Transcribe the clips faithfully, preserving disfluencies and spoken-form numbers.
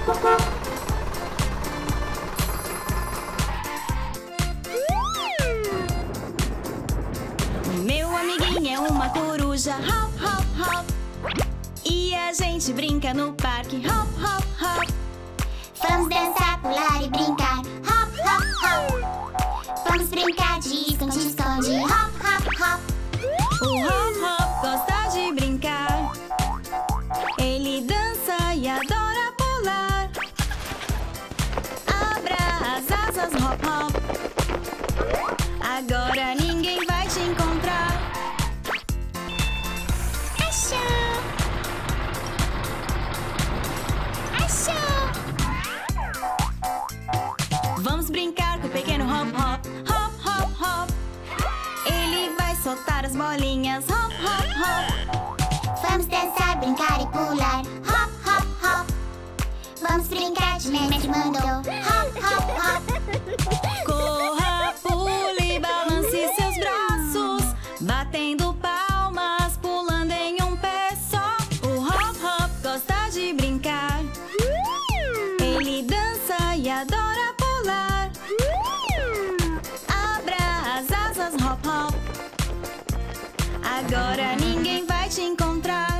O meu amiguinho é uma coruja, hop, hop, hop. E a gente brinca no parque, hop, hop, hop. Vamos dançar, pular e brincar, hop, hop, hop. Vamos brincar de esconde-esconde, hop, hop, hop. O Hop Hop gosta de brincar. Ele dança e adora pular. Abra as asas, Hop Hop. Agora ninguém vai te encontrar. Achou! Achou! Vamos brincar com o pequeno Hop Hop, hop, hop, hop. Ele vai soltar as bolinhas, hop, hop, hop. Vamos dançar, brincar e pular, hop, hop, hop. Vamos brincar de mestre mandou, hop, hop, hop. Corra, pule, balance seus braços, batendo palmas, pulando em um pé só. O Hop Hop gosta de brincar. Ele dança e adora pular. Abra as asas, Hop Hop. Agora ninguém vai te encontrar.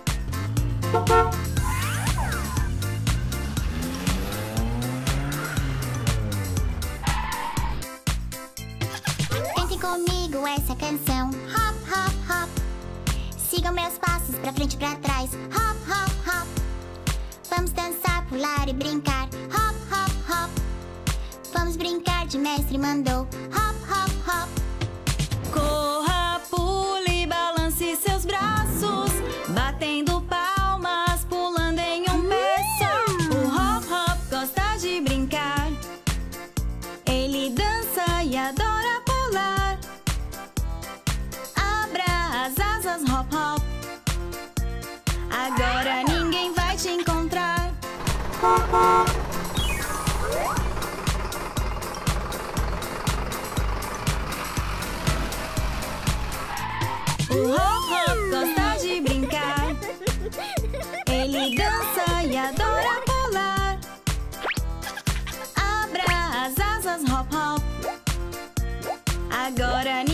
Cantem comigo essa canção, hop, hop, hop. Sigam meus passos pra frente e pra trás, hop, hop, hop. Vamos dançar, pular e brincar, hop, hop, hop. Vamos brincar de mestre mandou, hop, hop, hop. Corra, pule, balance seus braços, batendo palmas, pulando em um pé só. O Hop Hop gosta de brincar. Ele dança e adora pular. Abra as asas, Hop Hop. Agora ninguém vai te encontrar. O Hop Hop gosta de brincar. Ele dança e adora pular. Abra as asas, Hop Hop. Agora